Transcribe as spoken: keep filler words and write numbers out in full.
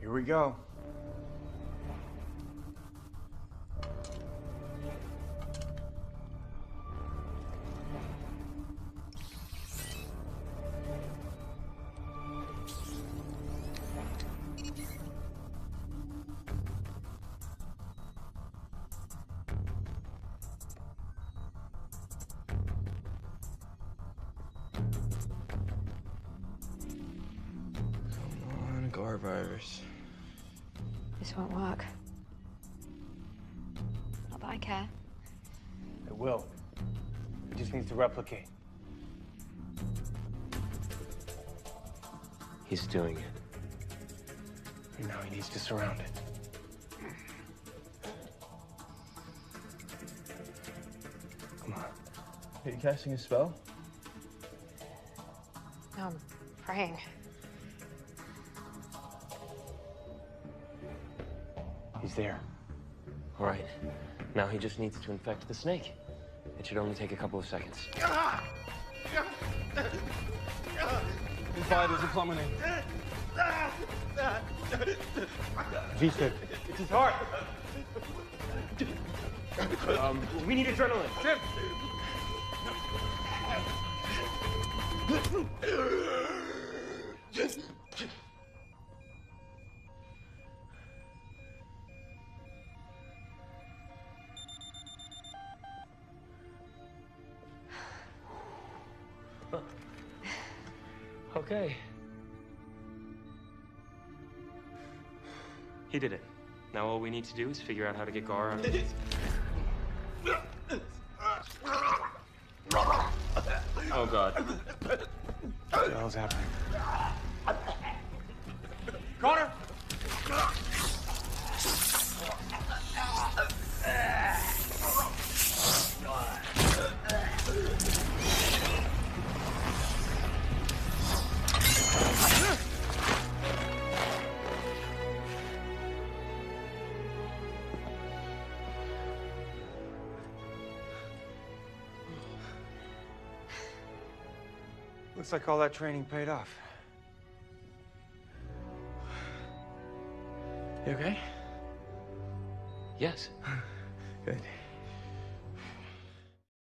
Here we go. G A R virus. This won't work. Not that I care. It will. It just needs to replicate. He's doing it. And now he needs to surround it. Come on. Are you casting a spell? No, I'm praying. He's there. All right. Now he just needs to infect the snake. It should only take a couple of seconds. His vitals are plummeting. V-stick. It's his heart. um, we need adrenaline. Jim! Okay. He did it. Now all we need to do is figure out how to get Gar out of it. Oh, God. What the hell's happening? Connor! Looks like all that training paid off. You okay? Yes. Good.